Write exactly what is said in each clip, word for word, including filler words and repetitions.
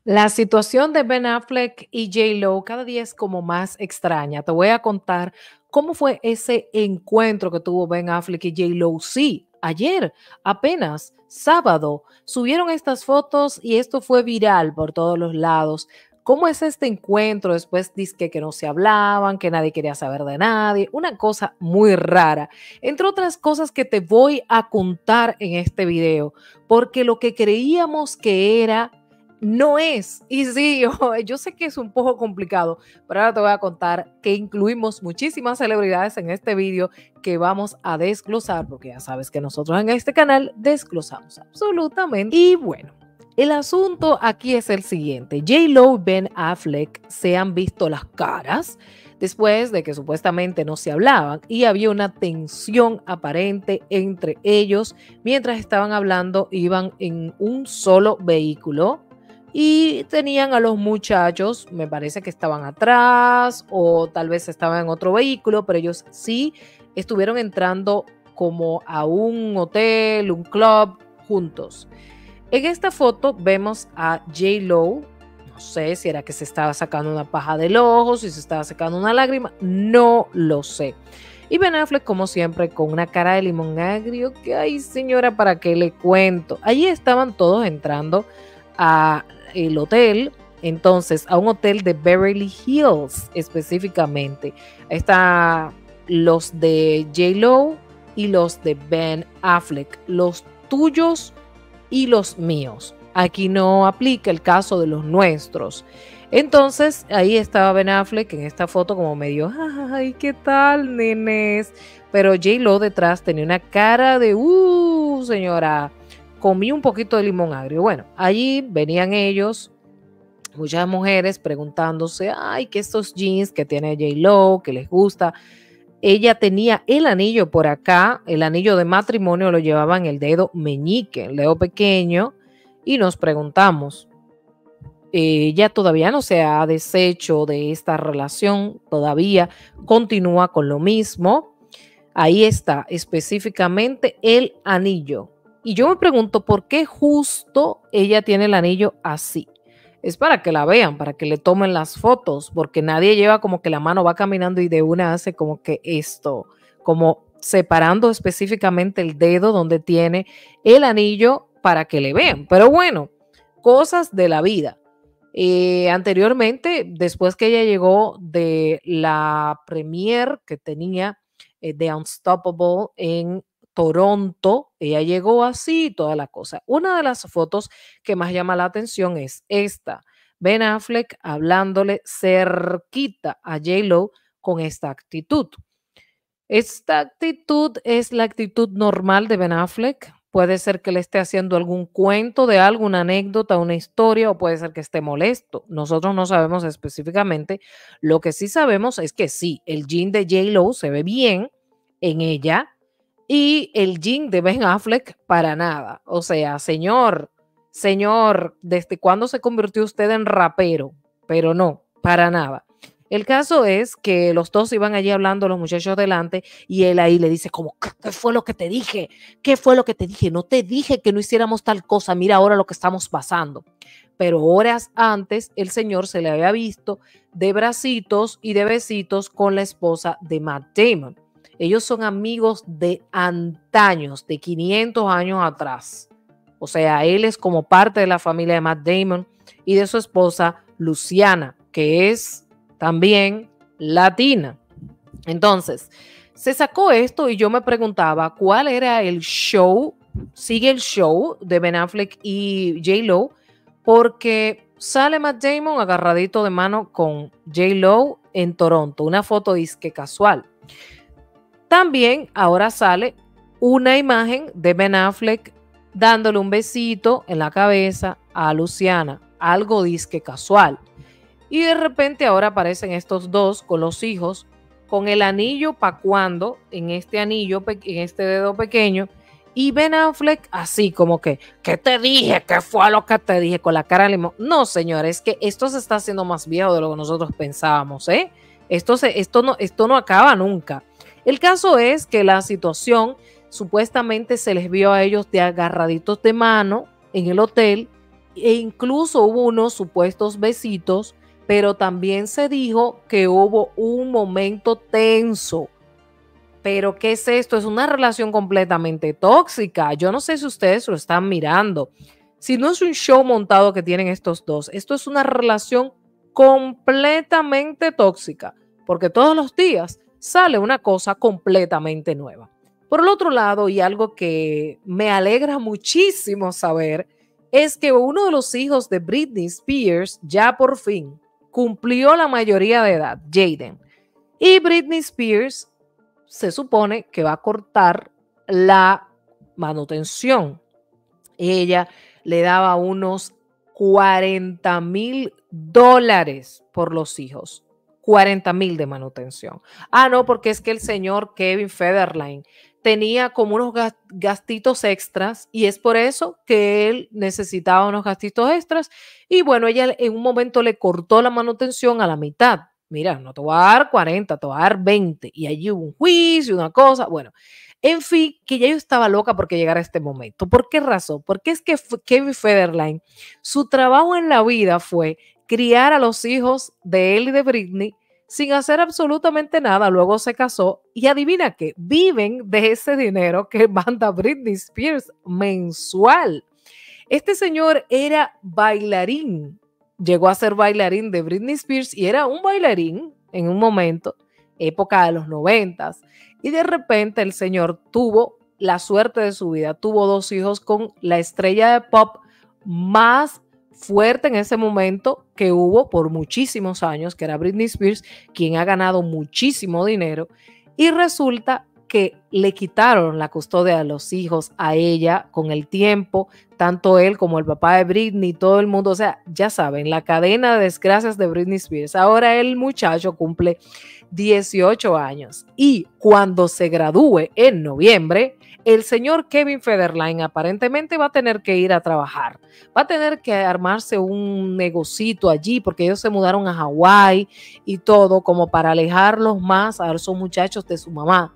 La situación de Ben Affleck y J-Lo cada día es como más extraña. Te voy a contar cómo fue ese encuentro que tuvo Ben Affleck y J-Lo. Sí, ayer, apenas, sábado, subieron estas fotos y esto fue viral por todos los lados. ¿Cómo es este encuentro? Después dice que no se hablaban, que nadie quería saber de nadie. Una cosa muy rara. Entre otras cosas que te voy a contar en este video, porque lo que creíamos que era no es. Y sí, yo, yo sé que es un poco complicado, pero ahora te voy a contar que incluimos muchísimas celebridades en este vídeo que vamos a desglosar, porque ya sabes que nosotros en este canal desglosamos absolutamente. Y bueno, el asunto aquí es el siguiente. J-Lo y Ben Affleck se han visto las caras después de que supuestamente no se hablaban y había una tensión aparente entre ellos mientras estaban hablando, iban en un solo vehículo y tenían a los muchachos, me parece que estaban atrás o tal vez estaban en otro vehículo, pero ellos sí estuvieron entrando como a un hotel, un club juntos. En esta foto vemos a J-Lo, no sé si era que se estaba sacando una paja del ojo, si se estaba sacando una lágrima, no lo sé. Y Ben Affleck, como siempre, con una cara de limón agrio, que ay señora, ¿para qué le cuento? Allí estaban todos entrando a el hotel, entonces a un hotel de Beverly Hills específicamente. Ahí están los de J-Lo y los de Ben Affleck, los tuyos y los míos. Aquí no aplica el caso de los nuestros. Entonces ahí estaba Ben Affleck en esta foto como medio, ay, ¿qué tal, nenes? Pero J-Lo detrás tenía una cara de, uh, señora, comí un poquito de limón agrio. Bueno, allí venían ellos, muchas mujeres preguntándose, ay, que estos jeans que tiene J-Lo, que les gusta. Ella tenía el anillo por acá, el anillo de matrimonio lo llevaba en el dedo meñique, el dedo pequeño, y nos preguntamos, ella todavía no se ha deshecho de esta relación, todavía continúa con lo mismo. Ahí está específicamente el anillo. Y yo me pregunto por qué justo ella tiene el anillo así. Es para que la vean, para que le tomen las fotos, porque nadie lleva como que la mano va caminando y de una hace como que esto, como separando específicamente el dedo donde tiene el anillo para que le vean. Pero bueno, cosas de la vida. Eh, anteriormente, después que ella llegó de la premiere que tenía eh, de Unstoppable en Toronto, ella llegó así, toda la cosa. Una de las fotos que más llama la atención es esta, Ben Affleck hablándole cerquita a J-Lo con esta actitud. Esta actitud es la actitud normal de Ben Affleck. Puede ser que le esté haciendo algún cuento de algo, una anécdota, una historia, o puede ser que esté molesto. Nosotros no sabemos específicamente. Lo que sí sabemos es que sí, el jean de J-Lo se ve bien en ella y el jean de Ben Affleck para nada. O sea, señor, señor, ¿desde cuándo se convirtió usted en rapero? Pero no, para nada. El caso es que los dos iban allí hablando, los muchachos delante, y él ahí le dice como, ¿qué fue lo que te dije? ¿Qué fue lo que te dije? No te dije que no hiciéramos tal cosa, mira ahora lo que estamos pasando. Pero horas antes el señor se le había visto de bracitos y de besitos con la esposa de Matt Damon. Ellos son amigos de antaños, de quinientos años atrás. O sea, él es como parte de la familia de Matt Damon y de su esposa Luciana, que es también latina. Entonces, se sacó esto y yo me preguntaba cuál era el show, sigue el show de Ben Affleck y J-Lo, porque sale Matt Damon agarradito de mano con J-Lo en Toronto, una foto disque casual. También ahora sale una imagen de Ben Affleck dándole un besito en la cabeza a Luciana, algo disque casual. Y de repente ahora aparecen estos dos con los hijos, con el anillo pa' cuando, en este anillo, en este dedo pequeño, y Ben Affleck así como que, ¿qué te dije? ¿Qué fue lo que te dije? Con la cara de limón. No, señores, es que esto se está haciendo más viejo de lo que nosotros pensábamos, ¿eh? Esto, se, esto, no, esto no acaba nunca. El caso es que la situación, supuestamente se les vio a ellos de agarraditos de mano en el hotel, e incluso hubo unos supuestos besitos, pero también se dijo que hubo un momento tenso. Pero ¿qué es esto? Es una relación completamente tóxica. Yo no sé si ustedes lo están mirando. Si no es un show montado que tienen estos dos, esto es una relación completamente tóxica, porque todos los días sale una cosa completamente nueva. Por el otro lado, y algo que me alegra muchísimo saber, es que uno de los hijos de Britney Spears ya por fin cumplió la mayoría de edad, Jaden. Y Britney Spears se supone que va a cortar la manutención. Ella le daba unos cuarenta mil dólares por los hijos. cuarenta mil de manutención. Ah, no, porque es que el señor Kevin Federline tenía como unos gastitos extras y es por eso que él necesitaba unos gastitos extras y bueno, ella en un momento le cortó la manutención a la mitad. Mira, no te voy a dar cuarenta, te voy a dar veinte. Y allí hubo un juicio, una cosa, bueno. En fin, que ya yo estaba loca porque llegara este momento. ¿Por qué razón? Porque es que Kevin Federline, su trabajo en la vida fue criar a los hijos de él y de Britney sin hacer absolutamente nada. Luego se casó y adivina qué, viven de ese dinero que manda Britney Spears mensual. Este señor era bailarín, llegó a ser bailarín de Britney Spears y era un bailarín en un momento, época de los noventas, y de repente el señor tuvo la suerte de su vida, tuvo dos hijos con la estrella de pop más fuerte en ese momento que hubo por muchísimos años, que era Britney Spears, quien ha ganado muchísimo dinero, y resulta que le quitaron la custodia de los hijos a ella con el tiempo, tanto él como el papá de Britney, todo el mundo, o sea, ya saben, la cadena de desgracias de Britney Spears. Ahora el muchacho cumple dieciocho años y cuando se gradúe en noviembre, el señor Kevin Federline aparentemente va a tener que ir a trabajar, va a tener que armarse un negocito allí porque ellos se mudaron a Hawái y todo como para alejarlos más a esos muchachos de su mamá.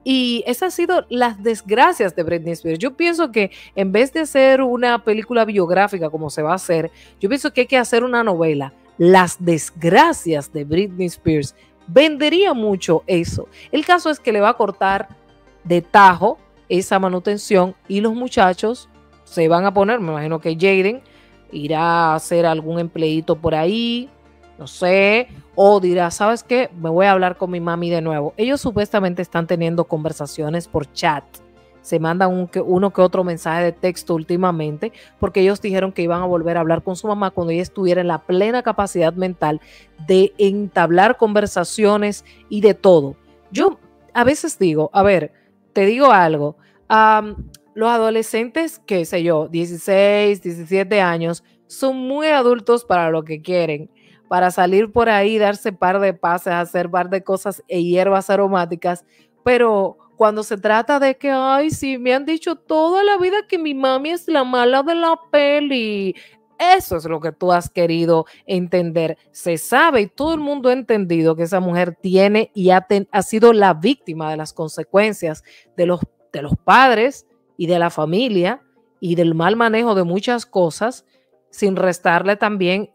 Y esas han sido las desgracias de Britney Spears. Yo pienso que en vez de hacer una película biográfica como se va a hacer, yo pienso que hay que hacer una novela, Las desgracias de Britney Spears. Vendería mucho eso. El caso es que le va a cortar de tajo esa manutención y los muchachos se van a poner, me imagino que Jaden irá a hacer algún empleíto por ahí, no sé, o dirá, ¿sabes qué? Me voy a hablar con mi mami de nuevo. Ellos supuestamente están teniendo conversaciones por chat. Se mandan un, uno que otro mensaje de texto últimamente porque ellos dijeron que iban a volver a hablar con su mamá cuando ella estuviera en la plena capacidad mental de entablar conversaciones y de todo. Yo a veces digo, a ver, te digo algo, um, los adolescentes, qué sé yo, dieciséis, diecisiete años, son muy adultos para lo que quieren, para salir por ahí, darse par de pases, hacer par de cosas e hierbas aromáticas, pero cuando se trata de que, ay, sí, me han dicho toda la vida que mi mami es la mala de la peli, eso es lo que tú has querido entender. Se sabe y todo el mundo ha entendido que esa mujer tiene y ha, ten, ha sido la víctima de las consecuencias de los, de los padres y de la familia y del mal manejo de muchas cosas, sin restarle también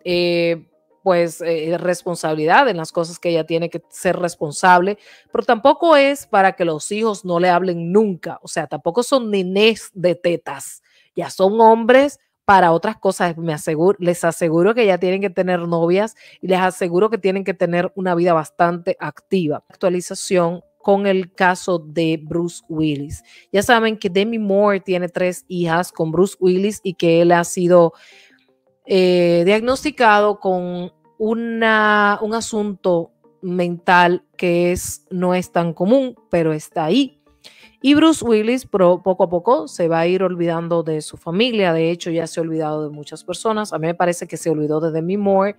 eh, pues eh, responsabilidad en las cosas que ella tiene que ser responsable, pero tampoco es para que los hijos no le hablen nunca, o sea, tampoco son nenés de tetas, ya son hombres para otras cosas. Me aseguro, les aseguro que ya tienen que tener novias y les aseguro que tienen que tener una vida bastante activa. Actualización con el caso de Bruce Willis. Ya saben que Demi Moore tiene tres hijas con Bruce Willis y que él ha sido Eh, diagnosticado con una, un asunto mental que es, no es tan común, pero está ahí. Y Bruce Willis pro, poco a poco se va a ir olvidando de su familia. De hecho, ya se ha olvidado de muchas personas. A mí me parece que se olvidó de Demi Moore.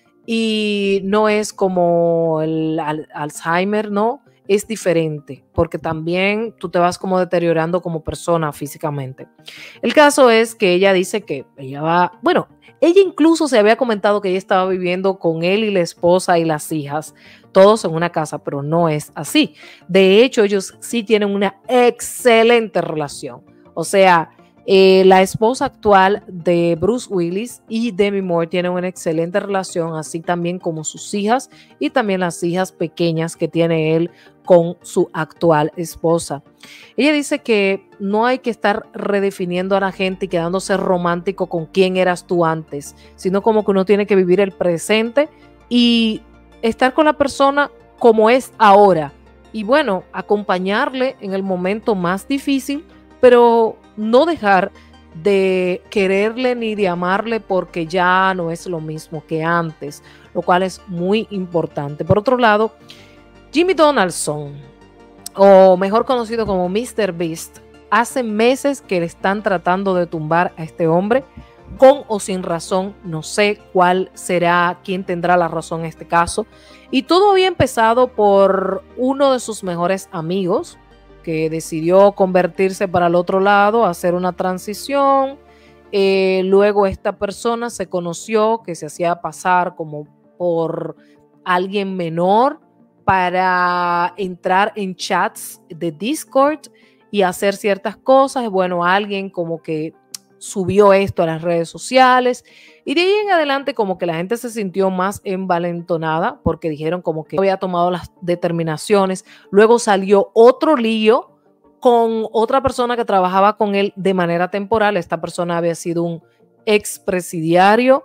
Y no es como el al, Alzheimer, ¿no? Es diferente, porque también tú te vas como deteriorando como persona físicamente. El caso es que ella dice que ella va, bueno, ella incluso se había comentado que ella estaba viviendo con él y la esposa y las hijas, todos en una casa, pero no es así. De hecho, ellos sí tienen una excelente relación. O sea, Eh, la esposa actual de Bruce Willis y Demi Moore tienen una excelente relación, así también como sus hijas y también las hijas pequeñas que tiene él con su actual esposa. Ella dice que no hay que estar redefiniendo a la gente y quedándose romántico con quién eras tú antes, sino como que uno tiene que vivir el presente y estar con la persona como es ahora. Y bueno, acompañarle en el momento más difícil, pero no dejar de quererle ni de amarle porque ya no es lo mismo que antes, lo cual es muy importante. Por otro lado, Jimmy Donaldson, o mejor conocido como míster Beast, hace meses que le están tratando de tumbar a este hombre, con o sin razón, no sé cuál será, quién tendrá la razón en este caso. Y todo había empezado por uno de sus mejores amigos, que decidió convertirse para el otro lado, hacer una transición. Eh, luego esta persona se conoció que se hacía pasar como por alguien menor para entrar en chats de Discord y hacer ciertas cosas. Bueno, alguien como que subió esto a las redes sociales y de ahí en adelante como que la gente se sintió más envalentonada porque dijeron como que había tomado las determinaciones. Luego salió otro lío con otra persona que trabajaba con él de manera temporal. Esta persona había sido un expresidiario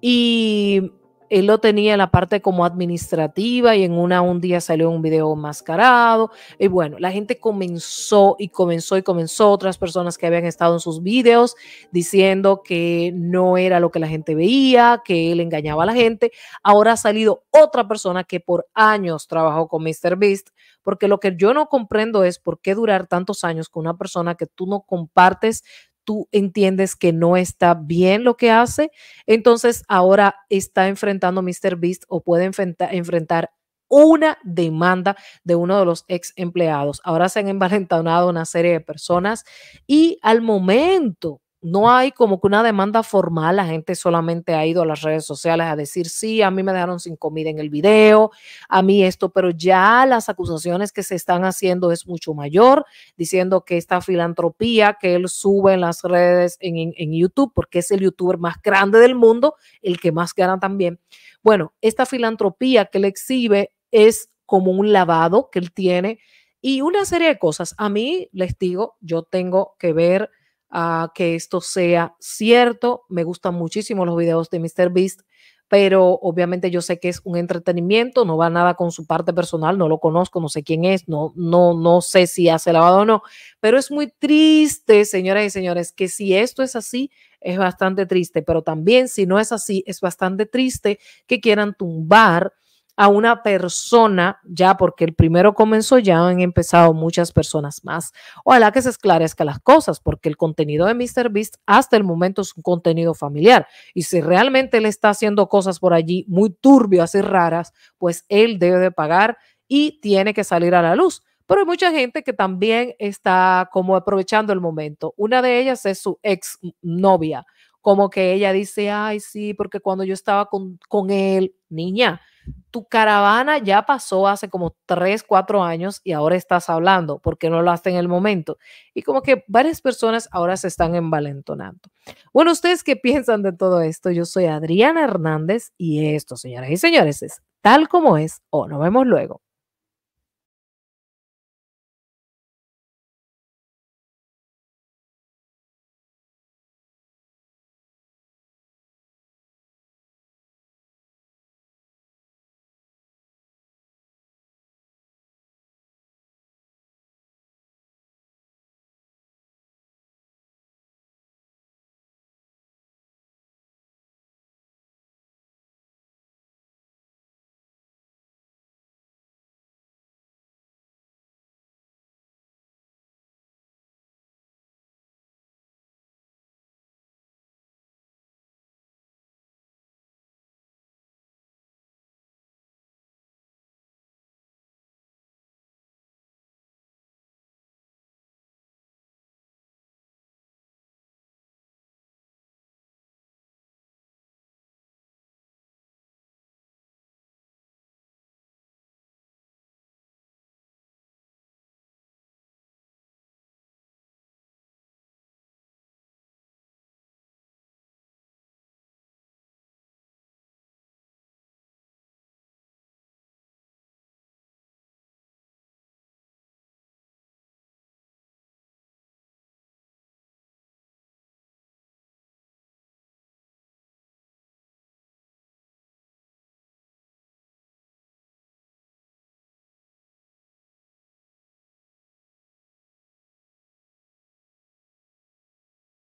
y él lo tenía en la parte como administrativa y en una un día salió un video enmascarado y bueno, la gente comenzó y comenzó y comenzó, otras personas que habían estado en sus videos diciendo que no era lo que la gente veía, que él engañaba a la gente. Ahora ha salido otra persona que por años trabajó con míster Beast, porque lo que yo no comprendo es por qué durar tantos años con una persona que tú no compartes, tú entiendes que no está bien lo que hace. Entonces ahora está enfrentando míster Beast o puede enfrentar, enfrentar una demanda de uno de los ex empleados. Ahora se han envalentonado una serie de personas y al momento no hay como que una demanda formal. La gente solamente ha ido a las redes sociales a decir, sí, a mí me dejaron sin comida en el video, a mí esto, pero ya las acusaciones que se están haciendo es mucho mayor, diciendo que esta filantropía que él sube en las redes, en, en, en YouTube, porque es el youtuber más grande del mundo, el que más gana también. Bueno, esta filantropía que él exhibe es como un lavado que él tiene y una serie de cosas. A mí, les digo, yo tengo que ver uh, que esto sea cierto. Me gustan muchísimo los videos de míster Beast, pero obviamente yo sé que es un entretenimiento, no va nada con su parte personal, no lo conozco, no sé quién es, no, no, no sé si hace lavado o no, pero es muy triste, señoras y señores, que si esto es así, es bastante triste, pero también si no es así, es bastante triste que quieran tumbar a una persona, ya porque el primero comenzó, ya han empezado muchas personas más. Ojalá que se esclarezcan las cosas, porque el contenido de míster Beast hasta el momento es un contenido familiar. Y si realmente él está haciendo cosas por allí muy turbias y raras, pues él debe de pagar y tiene que salir a la luz. Pero hay mucha gente que también está como aprovechando el momento. Una de ellas es su ex novia, como que ella dice, ay, sí, porque cuando yo estaba con, con él, niña, tu caravana ya pasó hace como tres, cuatro años y ahora estás hablando, porque no lo hace en el momento. Y como que varias personas ahora se están envalentonando. Bueno, ¿ustedes qué piensan de todo esto? Yo soy Adriana Hernández y esto, señoras y señores, es Tal Como Es o nos vemos luego.